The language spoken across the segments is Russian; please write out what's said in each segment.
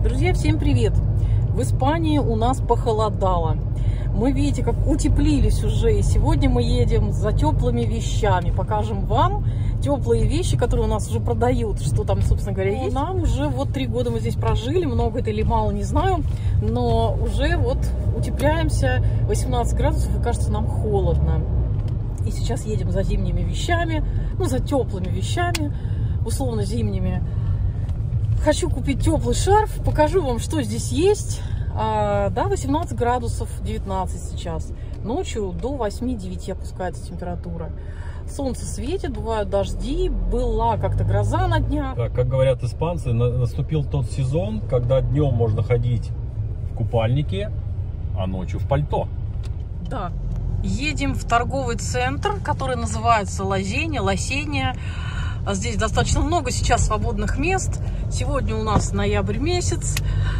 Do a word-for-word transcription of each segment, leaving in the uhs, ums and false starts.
Друзья, всем привет! В Испании у нас похолодало. Мы, видите, как утеплились уже. И сегодня мы едем за теплыми вещами. Покажем вам теплые вещи, которые у нас уже продают. Что там, собственно говоря, есть. Нам уже вот три года мы здесь прожили. Много это или мало, не знаю. Но уже вот утепляемся. восемнадцать градусов, и кажется, нам холодно. И сейчас едем за зимними вещами. Ну, за теплыми вещами. Условно зимними. Хочу купить теплый шарф, покажу вам, что здесь есть. А, да, восемнадцать градусов, девятнадцать сейчас. Ночью до восьми-девяти опускается температура. Солнце светит, бывают дожди, была как-то гроза на днях. Да, как говорят испанцы, наступил тот сезон, когда днем можно ходить в купальнике, а ночью в пальто. Да. Едем в торговый центр, который называется Лазения, Ласения. Здесь достаточно много сейчас свободных мест. Сегодня у нас ноябрь месяц.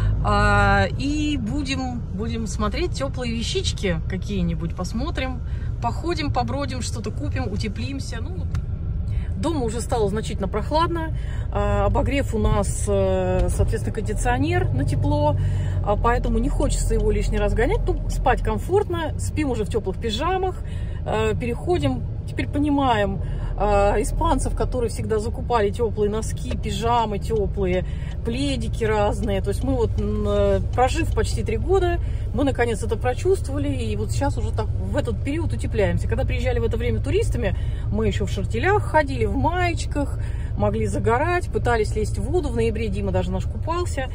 И будем, будем смотреть теплые вещички какие-нибудь. Посмотрим, походим, побродим, что-то купим, утеплимся. Ну, дома уже стало значительно прохладно. Обогрев у нас, соответственно, кондиционер на тепло. Поэтому не хочется его лишний раз гонять. Ну, спать комфортно. Спим уже в теплых пижамах. Переходим. Теперь понимаем испанцев, которые всегда закупали теплые носки, пижамы теплые, пледики разные. То есть мы вот, прожив почти три года, мы наконец это прочувствовали. И вот сейчас уже так в этот период утепляемся. Когда приезжали в это время туристами, мы еще в шортелях ходили, в маечках, могли загорать, пытались лезть в воду. В ноябре Дима даже наш купался.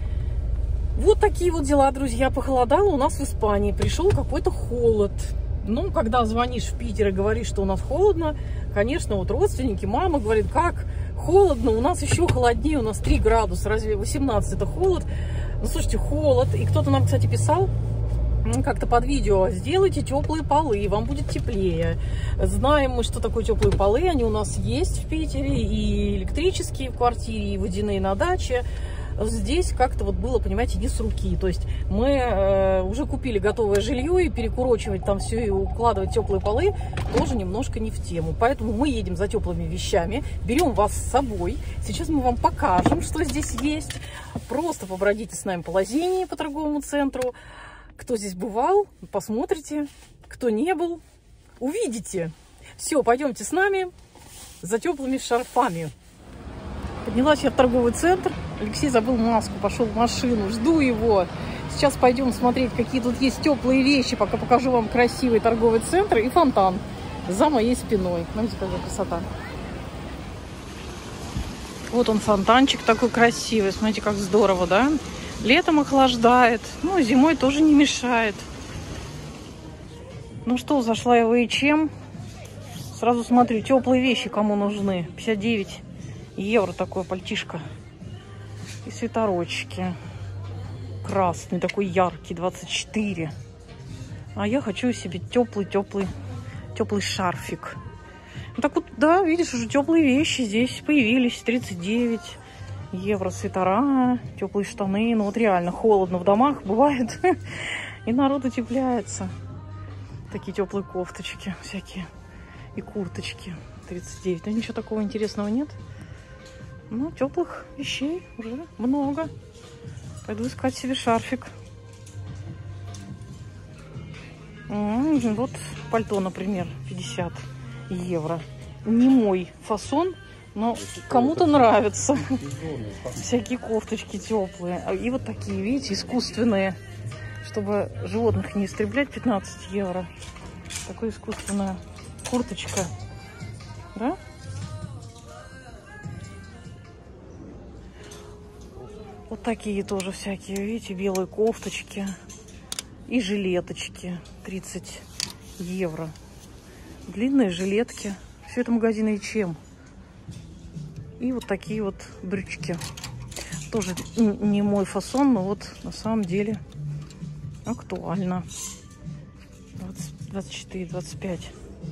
Вот такие вот дела, друзья. Похолодало у нас в Испании. Пришел какой-то холод. Ну, когда звонишь в Питер и говоришь, что у нас холодно, конечно, вот родственники, мама говорит, как холодно, у нас еще холоднее, у нас три градуса, разве восемнадцать это холод? Ну, слушайте, холод. И кто-то нам, кстати, писал как-то под видео, сделайте теплые полы, вам будет теплее. Знаем мы, что такое теплые полы, они у нас есть в Питере, и электрические в квартире, и водяные на даче. Здесь как-то вот было, понимаете, не с руки. То есть мы э, уже купили готовое жилье, и перекурочивать там все и укладывать теплые полы тоже немножко не в тему. Поэтому мы едем за теплыми вещами, берем вас с собой. Сейчас мы вам покажем, что здесь есть. Просто побродите с нами по Лазении, по торговому центру. Кто здесь бывал, посмотрите. Кто не был, увидите. Все, пойдемте с нами за теплыми шарфами. Поднялась я в торговый центр. Алексей забыл маску, пошел в машину. Жду его. Сейчас пойдем смотреть, какие тут есть теплые вещи. Пока покажу вам красивый торговый центр и фонтан за моей спиной. Смотрите, какая красота. Вот он, фонтанчик такой красивый. Смотрите, как здорово, да? Летом охлаждает. Ну, зимой тоже не мешает. Ну что, зашла я в эйч эм. Сразу смотрю, теплые вещи кому нужны. пятьдесят девять евро такое пальтишко. И свитерочки. Красный, такой яркий, двадцать четыре. А я хочу себе теплый-теплый теплый шарфик. Ну, так вот, да, видишь, уже теплые вещи здесь появились. тридцать девять евро свитера, теплые штаны. Ну вот реально холодно в домах бывает. И народ утепляется. Такие теплые кофточки всякие. И курточки. тридцать девять. Ну ничего такого интересного нет. Ну, теплых вещей уже много. Пойду искать себе шарфик. Вот пальто, например, пятьдесят евро. Не мой фасон, но кому-то нравится. Всякие кофточки теплые. И вот такие, видите, искусственные. Чтобы животных не истреблять, пятнадцать евро. Такая искусственная курточка. Да? Вот такие тоже всякие, видите, белые кофточки и жилеточки. тридцать евро. Длинные жилетки. Все это магазин эйч эм. И вот такие вот брючки. Тоже не мой фасон, но вот на самом деле актуально. двадцать четыре двадцать пять.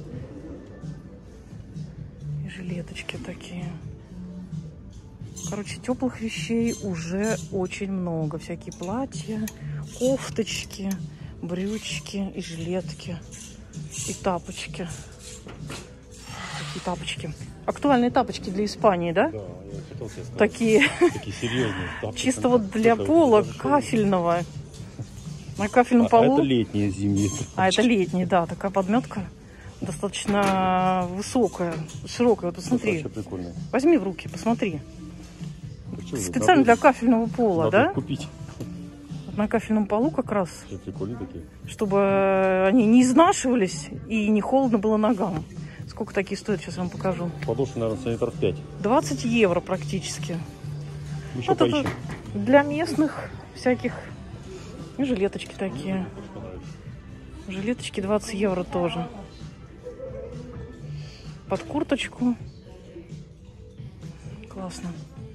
И жилеточки такие. Короче, теплых вещей уже очень много. Всякие платья, кофточки, брючки и жилетки. И тапочки. какие тапочки. Актуальные тапочки для Испании, да? Да, я хотел тебе сказать. Такие. Такие серьезные тапочки. Чисто вот для пола кафельного. На кафельном А, полу. а это летние, зимние. А это летний, да. Такая подметка достаточно высокая, широкая. Вот посмотри. Возьми в руки, посмотри. Ну, специально надо, для кафельного пола, надо да? Купить. На кафельном полу как раз. Такие. Чтобы они не изнашивались и не холодно было ногам. Сколько такие стоят, сейчас вам покажу. Подошва, наверное, сантиметров пять. двадцать евро практически. Еще вот поищем. Это для местных всяких. И жилеточки такие. Жилеточки двадцать евро тоже. Под курточку. Классно.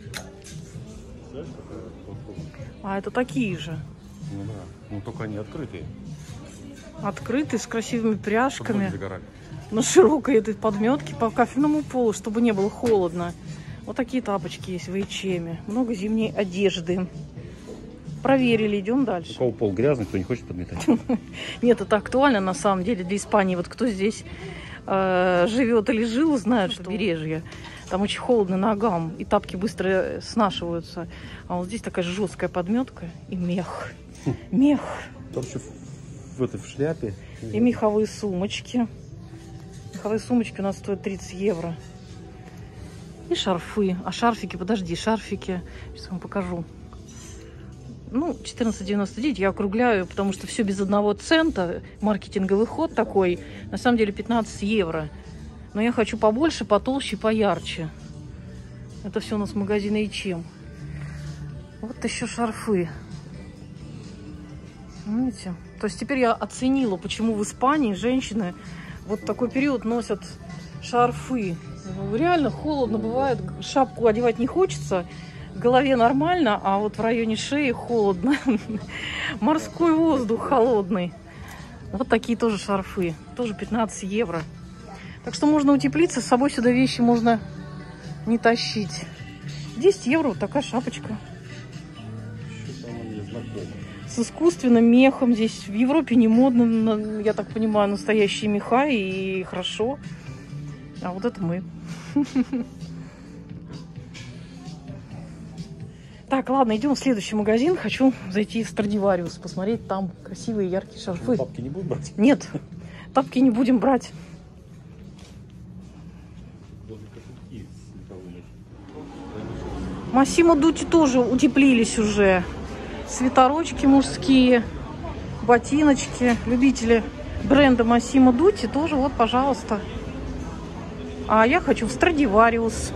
А это такие же. Ну да. Ну только они открытые. Открытые, с красивыми пряжками. На широкой этой подметке по кафельному полу, чтобы не было холодно. Вот такие тапочки есть в эйч эм. Много зимней одежды. Проверили, идем дальше. У кого пол грязный, кто не хочет подметать? Нет, это актуально на самом деле для Испании. Вот кто здесь э, живет или жил, знает, что побережье. Там очень холодно ногам, и тапки быстро снашиваются. А вот здесь такая жесткая подметка и мех. Мех. Короче, в этой в шляпе. И меховые сумочки. Меховые сумочки у нас стоят тридцать евро. И шарфы. А шарфики, подожди, шарфики. Сейчас вам покажу. Ну, четырнадцать девяносто девять я округляю, потому что все без одного цента. Маркетинговый ход такой. На самом деле пятнадцать евро. Но я хочу побольше, потолще, поярче. Это все у нас магазин эйч эм. Вот еще шарфы. Видите? То есть теперь я оценила, почему в Испании женщины вот такой период носят шарфы. Реально холодно бывает. Шапку одевать не хочется. В голове нормально, а вот в районе шеи холодно. Морской воздух холодный. Вот такие тоже шарфы. Тоже пятнадцать евро. Так что можно утеплиться. С собой сюда вещи можно не тащить. десять евро вот такая шапочка. С искусственным мехом. Здесь в Европе не модно, я так понимаю, настоящие меха. И хорошо. А вот это мы. Так, ладно, идем в следующий магазин. Хочу зайти в Страдивариус, посмотреть там красивые яркие шарфы. Тапки не будем брать? Нет, тапки не будем брать. Массимо Дутти тоже утеплились уже. Свитерочки мужские, ботиночки. Любители бренда Массимо Дутти тоже, вот, пожалуйста. А я хочу в Страдивариус.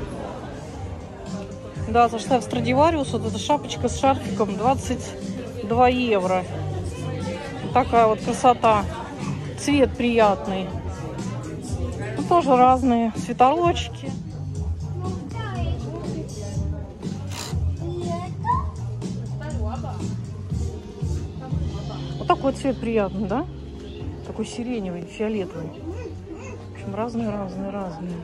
Да, зашла в Страдивариус. Вот эта шапочка с шарфиком двадцать два евро. Такая вот красота. Цвет приятный. Тут тоже разные свитерочки. Вот такой цвет приятный, да? Такой сиреневый, фиолетовый. В общем, разные, разные, разные.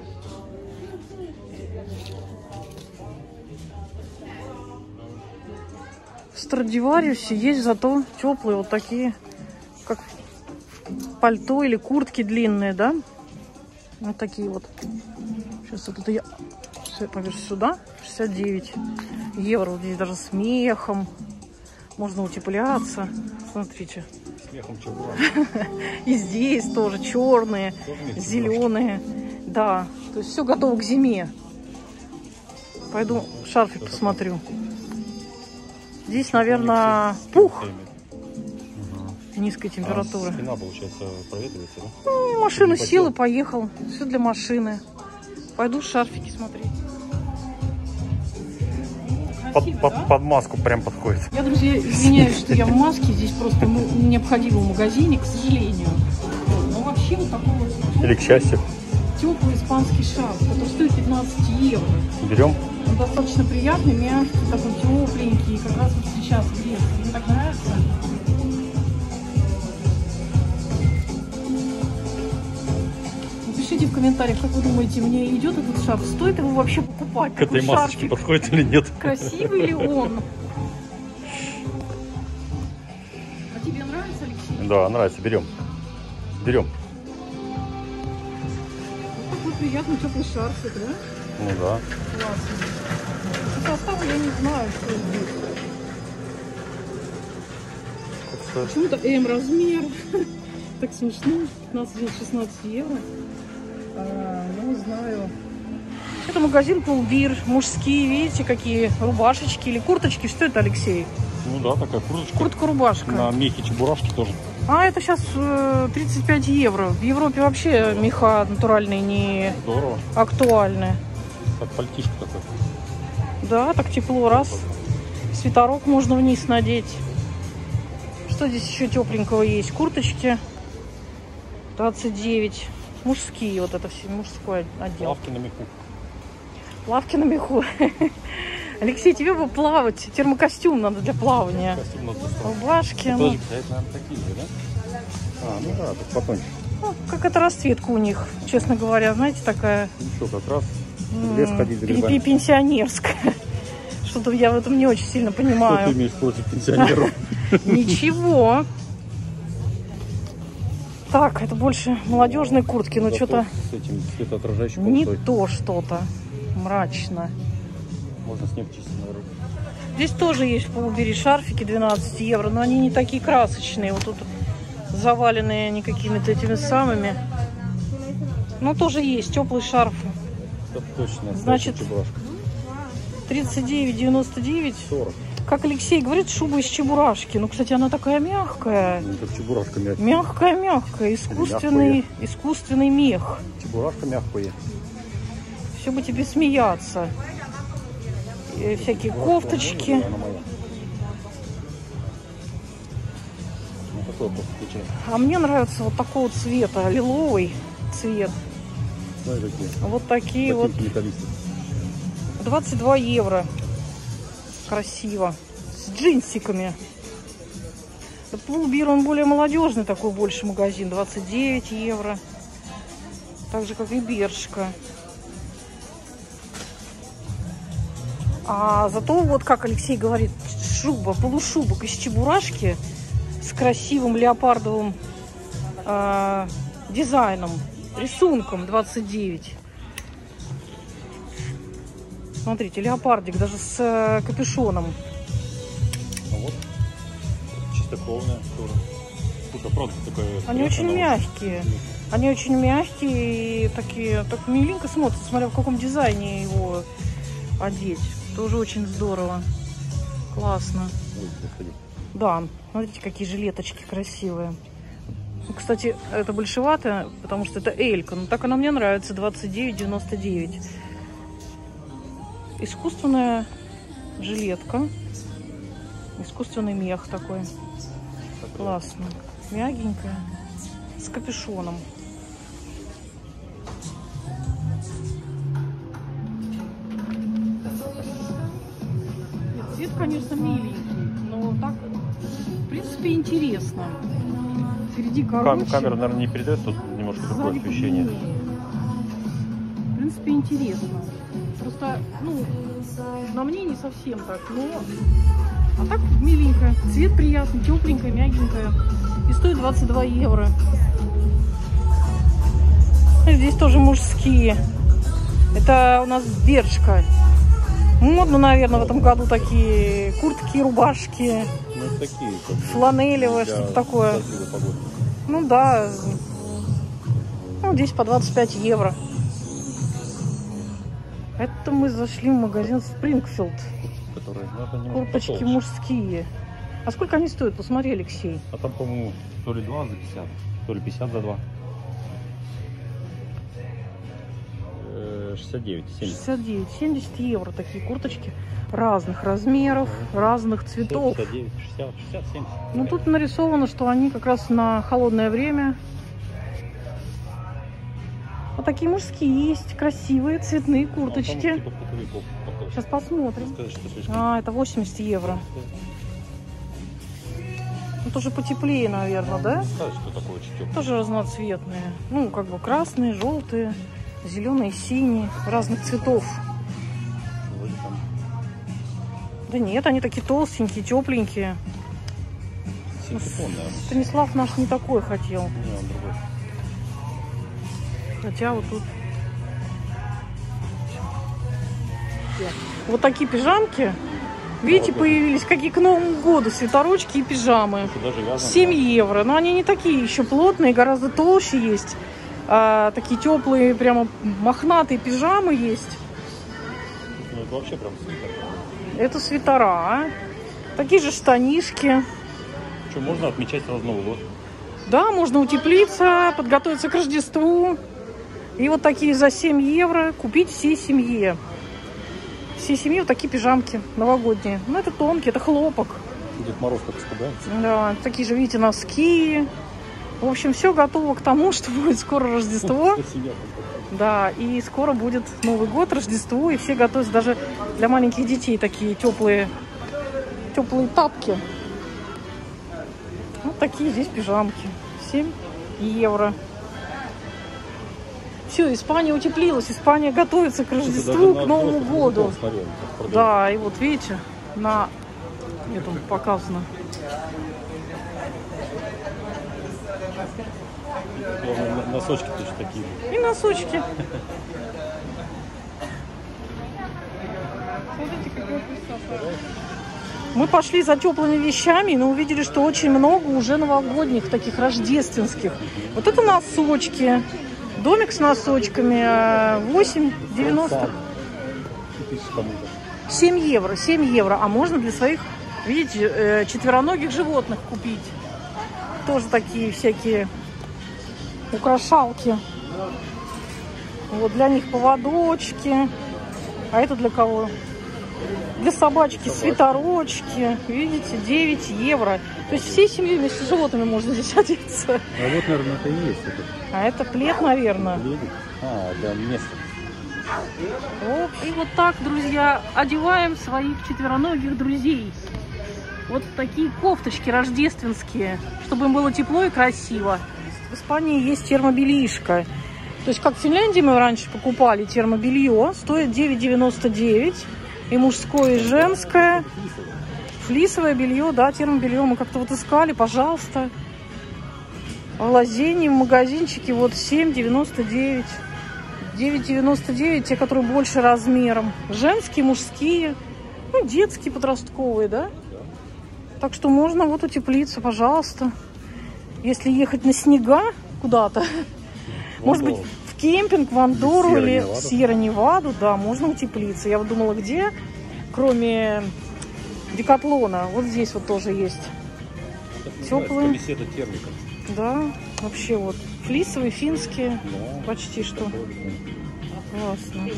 В Страдивариусе есть зато теплые вот такие, как пальто или куртки длинные, да? Вот такие вот. Сейчас вот это я повешу сюда. шестьдесят девять евро. Вот здесь даже с мехом. Можно утепляться. Смотрите. С мехом чего? И здесь тоже черные, зеленые. Да, то есть все готово к зиме. Пойду шарфик посмотрю. Здесь, наверное, пух. Низкой температуры. А спина, получается, проветривается, да? Ну, машину сел и поехал. Все для машины. Пойду шарфики смотреть. Под, под, да? Под маску прям подходит. Я, друзья, извиняюсь, что я в маске. Здесь просто ну, необходимо в магазине, к сожалению. Но вообще вот такой вот... Или к счастью. Теплый испанский шарф, который стоит пятнадцать евро. Берем. Он достаточно приятный, мягкий, такой тепленький. Как раз вот сейчас лето. Мне так нравится. Напишите в комментариях, как вы думаете, мне идет этот шарф? Стоит его вообще покупать? К этой масочке шарфик подходит или нет? Красивый ли он? А тебе нравится, Алексей? Да, нравится. Берем. Берем. Вот такой приятный теплый шарфик, да? Ну да. Классно. По составу я не знаю, что здесь. Почему-то М размер. Так смешно. пятнадцать-шестнадцать евро. А, ну, знаю. Это магазин Пулбир. Мужские, видите, какие рубашечки или курточки. Что это, Алексей? Ну да, такая курточка. Куртка-рубашка. На мехе чебурашки тоже. А, это сейчас э, тридцать пять евро. В Европе вообще меха натуральные не Здорово. актуальны. Как пальтишко такое. Да, так тепло, раз. Свитерок можно вниз надеть. Что здесь еще тепленького есть? Курточки. двадцать девять. Мужские, вот это все, мужской отдел. Лавки на меху. Лавки на меху. Алексей, тебе бы плавать. Термокостюм надо для плавания. Костюм надо достать. Рубашки. Ну, Ну, подожди, это, наверное, такие же, да? А, ну да, тут потоньше. ну, как это расцветка у них, честно говоря. Знаете, такая Еще как раз м, в лес ходить за пи- грибами. пи- пенсионерская. Что-то я в этом не очень сильно Что понимаю. ты имеешь против пенсионеров? Ничего. Так, это больше молодежные куртки, но Зато что-то с этим светоотражающим не полосой. то что-то. Мрачно. Можно снег чистить на дороге. Здесь тоже есть в Пулбире шарфики двенадцать евро, но они не такие красочные. Вот тут заваленные они какими-то этими самыми. Ну, тоже есть теплые шарфы. Это точно. Значит, чебурашка. тридцать девять девяносто девять. сорок. Как Алексей говорит, шуба из чебурашки. Ну, кстати, она такая мягкая. Ну, как чебурашка мягкая. Мягкая-мягкая. Искусственный, Мягкая. искусственный мех. Чебурашка мягкая. Все бы тебе смеяться. И всякие кофточки. Она моя. Ну, такой кофта включай. А мне нравится вот такого цвета, лиловый цвет. Смотри, какие. Вот такие вот. Ботинки металлистые. двадцать два евро. Красиво. С джинсиками. Пулбир, он более молодежный такой, больше магазин. двадцать девять евро. Так же, как и Бершка. А зато, вот как Алексей говорит, шуба, полушубок из чебурашки с красивым леопардовым э, дизайном, рисунком двадцать девять. Смотрите, леопардик даже с э, капюшоном. А вот чистокровная тоже. Слушай, правда такая. Они очень мягкие. Они очень мягкие и такие, так миленько смотрятся, смотря в каком дизайне его одеть. Тоже очень здорово. Классно. Ой, заходи. Да, смотрите, какие жилеточки красивые. Кстати, это большевато, потому что это элька. Но так она мне нравится, двадцать девять девяносто девять. Искусственная жилетка. Искусственный мех такой. Классно. Мягенькая. С капюшоном. Цвет, конечно, миленький, но так, в принципе, интересно. Впереди короче. Кам- камера, наверное, не передает, тут немножко другое Сзади освещение. подлиннее. В принципе, интересно. Просто, ну, на мне не совсем так, но... А так миленькая. Цвет приятный, тепленькая, мягенькая. И стоит двадцать два евро. И здесь тоже мужские. Это у нас Бершка. Модно, наверное, в этом году такие куртки, рубашки, Ну, такие, как бы, фланелевое, для что-то такое. дождливой погоды. Ну да. Ну, здесь по двадцать пять евро. Это мы зашли в магазин Спрингфилд. Которые, ну, это немножко Курточки потолще. мужские. А сколько они стоят? Посмотри, Алексей. А там, по-моему, то ли два за пятьдесят, то ли пятьдесят за два. Э, шестьдесят девять, семьдесят. шестьдесят девять, семьдесят евро такие курточки разных размеров, разных цветов. шестьдесят девять, шестьдесят, шестьдесят, семьдесят. Ну тут нарисовано, что они как раз на холодное время. Вот такие мужские есть, красивые цветные А там, курточки. типа, пуховиков потолще. Сейчас посмотрим. Сказать, что слишком. А, это восемьдесят евро. Ну тоже потеплее, наверное, да? Сказать, что такое очень теплое. Тоже разноцветные. Ну, как бы красные, желтые, зеленые, синие, разных цветов. Вроде там Да нет, они такие толстенькие, тепленькие. синтепон, наверное. Станислав наш не такой хотел. Не, он другой. Хотя вот тут Вот такие пижамки. Видите, появились какие к Новому году свитерочки и пижамы. семь евро. Но они не такие еще плотные, гораздо толще есть. А, такие теплые, прямо мохнатые пижамы есть. Ну, это вообще прям свитер. Это свитера. Такие же штанишки. Что, можно отмечать сразу Новый год? Да, можно утеплиться, подготовиться к Рождеству. И вот такие за семь евро купить всей семье. Всей семье вот такие пижамки новогодние. Ну, это тонкие, это хлопок. Дед Мороз как испугается. Да, такие же, видите, носки. В общем, все готово к тому, что будет скоро Рождество. Да, и скоро будет Новый год, Рождество, и все готовятся. Даже для маленьких детей такие теплые, теплые тапки. Вот такие здесь пижамки. семь евро. Все, Испания утеплилась, Испания готовится к Рождеству, к Новому году. Да, и вот видите, на этом показано. Носочки точно такие. И носочки. Смотрите, какая красота. Мы пошли за теплыми вещами, но увидели, что очень много уже новогодних, таких рождественских. Вот это носочки. Домик с носочками восемь девяносто. семь евро. семь евро. А можно для своих, видите, четвероногих животных купить. Тоже такие всякие украшалки. Вот для них поводочки. А это для кого? Для собачки свитерочки. Видите, девять евро. То есть всей семьей вместе с животными можно здесь одеться. А вот, наверное, это и есть. Это. А это плед, наверное. Плед? А, да, место. Вот. И вот так, друзья, одеваем своих четвероногих друзей. Вот такие кофточки рождественские, чтобы им было тепло и красиво. В Испании есть термобельишко. То есть, как в Финляндии мы раньше покупали термобелье, стоит девять девяносто девять. И мужское, и женское. Флисовое белье, да, термобелье мы как-то вот искали, пожалуйста. В Лозенне, в магазинчике, вот семь девяносто девять. девять девяносто девять, те, которые больше размером. Женские, мужские, ну, детские, подростковые, да? Так что можно вот утеплиться, пожалуйста. Если ехать на снега куда-то, может быть, в кемпинг, в Андорру или в Сьерра-Неваду, да, можно утеплиться. Я вот думала, где, кроме Декатлона, вот здесь вот тоже есть теплые. Да, вообще вот флисовые, финские, да, почти что. Классно.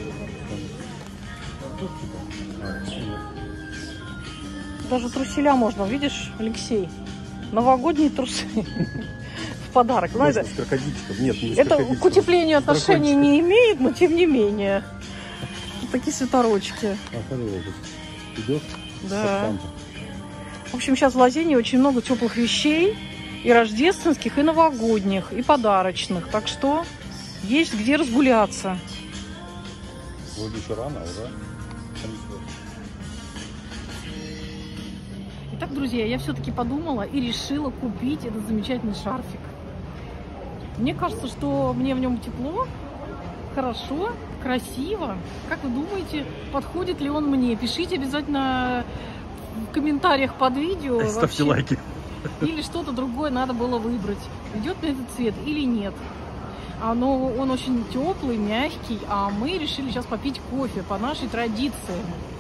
Даже труселя можно, видишь, Алексей? Новогодние трусы. В подарок. Знаете, с крокодильчиком. Нет, не с это к утеплению отношения не имеет, но тем не менее. Вот такие свитерочки. Идет? Да. В общем, сейчас в Лозенне очень много теплых вещей. И рождественских, и новогодних, и подарочных. Так что есть где разгуляться. Вроде еще рано, да? Итак, друзья, я все-таки подумала и решила купить этот замечательный шарфик. Мне кажется, что мне в нем тепло, хорошо, красиво. Как вы думаете, подходит ли он мне? Пишите обязательно в комментариях под видео. Ставьте лайки. Или что-то другое надо было выбрать. Идет мне этот цвет или нет. Но он очень теплый, мягкий. А мы решили сейчас попить кофе по нашей традиции.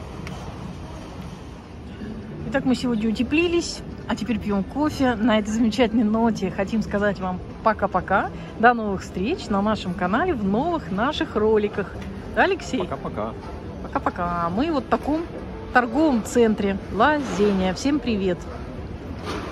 Итак, мы сегодня утеплились. А теперь пьем кофе. На этой замечательной ноте хотим сказать вам пока-пока. До новых встреч на нашем канале в новых наших роликах. Да, Алексей? Пока-пока. Пока-пока. Мы вот в таком торговом центре Лозенне. Всем привет!